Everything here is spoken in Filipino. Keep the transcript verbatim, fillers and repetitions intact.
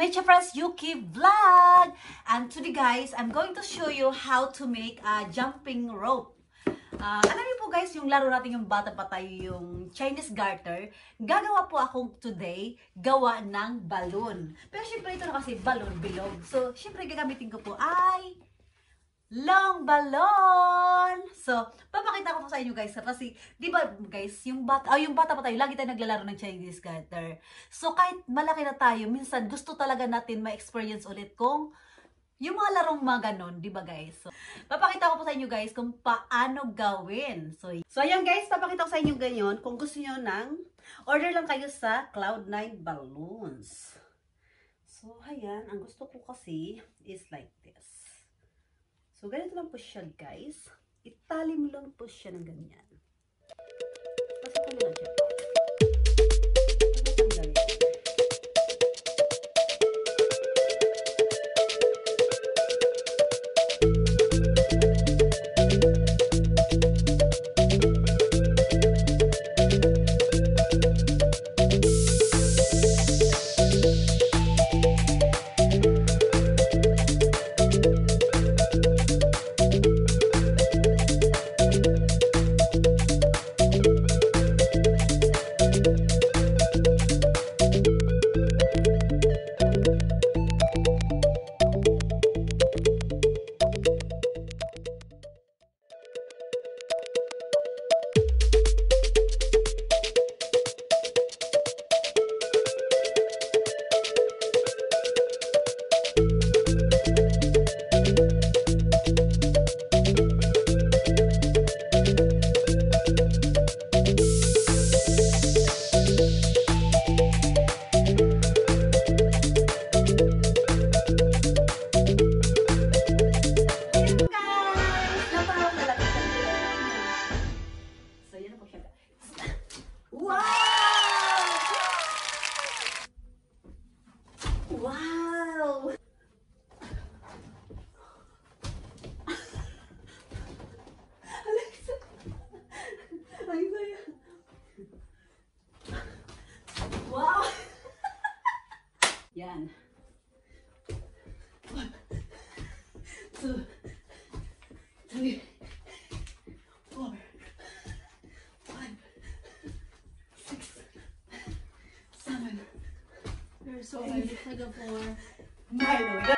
Mecha Friends Yuki Vlog! And today guys, I'm going to show you how to make a jumping rope. Uh, alam niyo po guys, yung laro natin yung bata pa tayo, yung Chinese-Garter. Gagawa po akong today, gawa ng balloon. Pero syempre ito na kasi balloon bilog. So syempre gagamitin ko po ay long balloon. So, papakita ko po sa inyo guys kasi, di ba guys, yung bata, oh, yung bata pa tayo, lagi tayo naglalaro ng Chinese-Garter. So, kahit malaki na tayo, minsan gusto talaga natin ma-experience ulit kung yung mga larong mga ganon, di ba guys? So, papakita ko po sa inyo guys kung paano gawin. So, so ayan guys, papakita ko sa inyo ganyan. Kung gusto niyo ng, order lang kayo sa Cloud nine Balloons. So, ayan, ang gusto ko kasi is like this. So, ganito lang po siya, guys. Itali mo lang po siya ng ganyan. Pasok ko lang siya. Wow! Alexa! Ay, saya! Wow! Yan. One, two, three, four, five, six, seven. You're so heavy for the floor. My Lord.